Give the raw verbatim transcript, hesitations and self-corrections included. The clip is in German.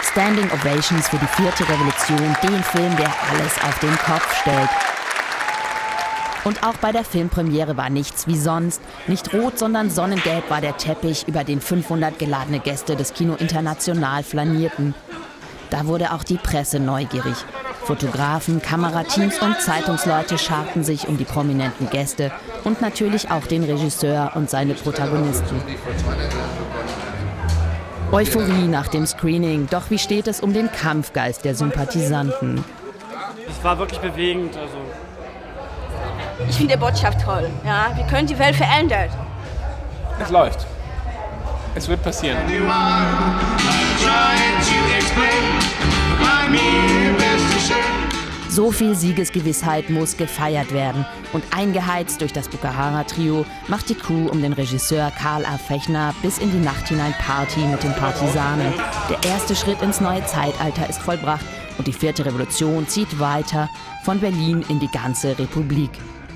Standing Ovations für die vierte Revolution, den Film, der alles auf den Kopf stellt. Und auch bei der Filmpremiere war nichts wie sonst. Nicht rot, sondern sonnengelb war der Teppich, über den fünfhundert geladene Gäste des Kino International flanierten. Da wurde auch die Presse neugierig. Fotografen, Kamerateams und Zeitungsleute scharten sich um die prominenten Gäste und natürlich auch den Regisseur und seine Protagonisten. Euphorie nach dem Screening, doch wie steht es um den Kampfgeist der Sympathisanten? Es war wirklich bewegend. Also. Ich finde die Botschaft toll. Ja, wir können die Welt verändern. Es läuft. Es wird passieren. So viel Siegesgewissheit muss gefeiert werden. Und eingeheizt durch das Bukahara-Trio macht die Crew um den Regisseur Karl A. Fechner bis in die Nacht hinein Party mit den Partisanen. Der erste Schritt ins neue Zeitalter ist vollbracht und die vierte Revolution zieht weiter von Berlin in die ganze Republik.